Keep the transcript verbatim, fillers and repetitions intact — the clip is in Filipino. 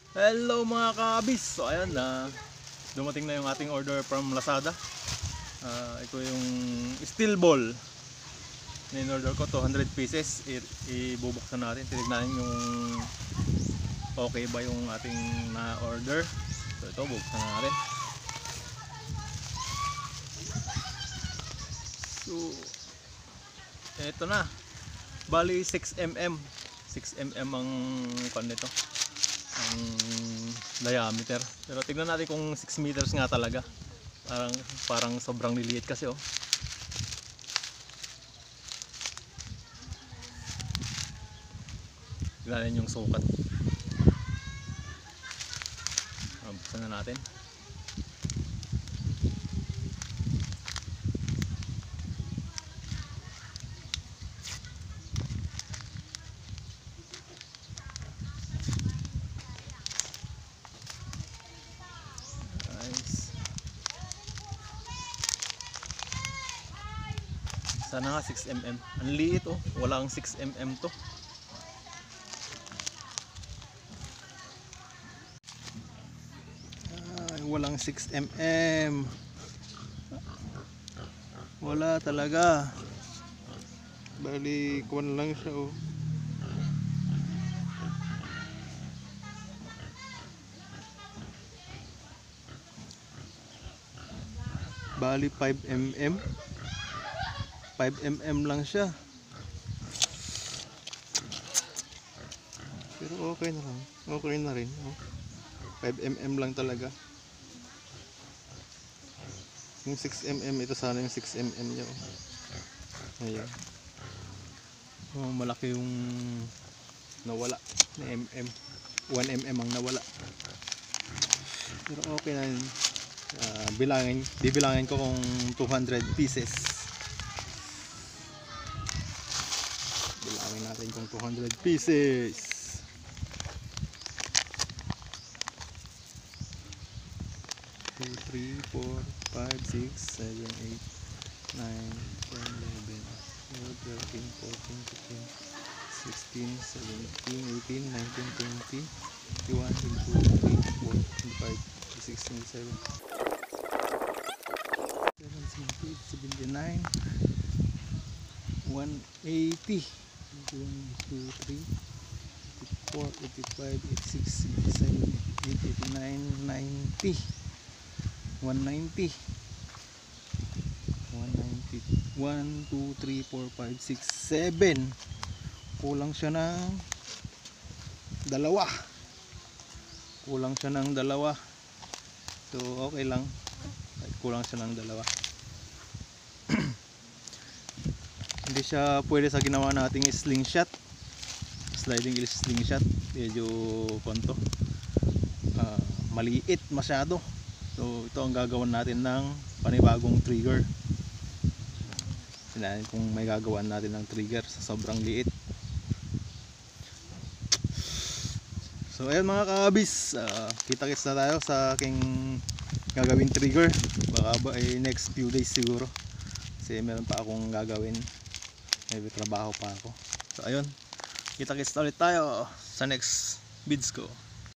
Hello mga kabis! So ayan na, dumating na yung ating order from Lazada. uh, Ito yung steel ball na in-order ko, two hundred pieces. I ibubuksan natin, tinignan yung okay ba yung ating na-order. So ito, bubuksan na natin. So ito na, bali six millimeters six millimeters ang kan nito, ang diameter. Pero tignan natin kung six meters nga talaga. Parang parang sobrang liliit kasi oh. Tignan yung sukat. Buksan na natin. Sana nga six millimeters. Ang liit oh. Walang six millimeters to. Ay, walang six millimeters. Wala talaga. Bali, kuwan lang siya oh. Bali five millimeters. five millimeters lang siya. Pero okay na lang. Okay na rin. Oh. five millimeters lang talaga. Yung six millimeters, ito sana yung six millimeters niya. Oh. Ayan. Oh, malaki yung nawala na mm. one millimeter ang nawala. Pero okay na yun. Uh, bilangin, bibilangin ko kung two hundred pieces. Bilangin natin kung two hundred pieces. two, three, four, five, six, seven, eight, nine, ten, eleven, twelve, thirteen, fourteen, fifteen, sixteen, seventeen, eighteen, nineteen, twenty, twenty-one, twenty-two, twenty-four, twenty-five, twenty-six, twenty-seven, seventy, seventy-nine, one eighty, one, two, three, eighty-four, eighty-five, eighty-six, eighty-seven, eighty, eighty-nine, ninety, one ninety, one ninety, one, two, three, four, five, six, seven. Kulang siya ng dalawa. Kulang siya ng dalawa. So okay lang. Kulang siya ng dalawa. Hindi siya pwede sa ginawa nating slingshot. Sliding slingshot. Medyo konto. Uh, maliit masyado. So ito ang gagawin natin ng panibagong trigger. Sinabi kung may gagawan natin ng trigger sa sobrang liit. So ayun mga kabis, uh, kita-kits na tayo sa aking gagawin trigger. Baka ba ay next few days siguro. Kasi meron pa akong gagawin. May trabaho pa ako. So ayun, kita-kits na ulit tayo sa next vids ko.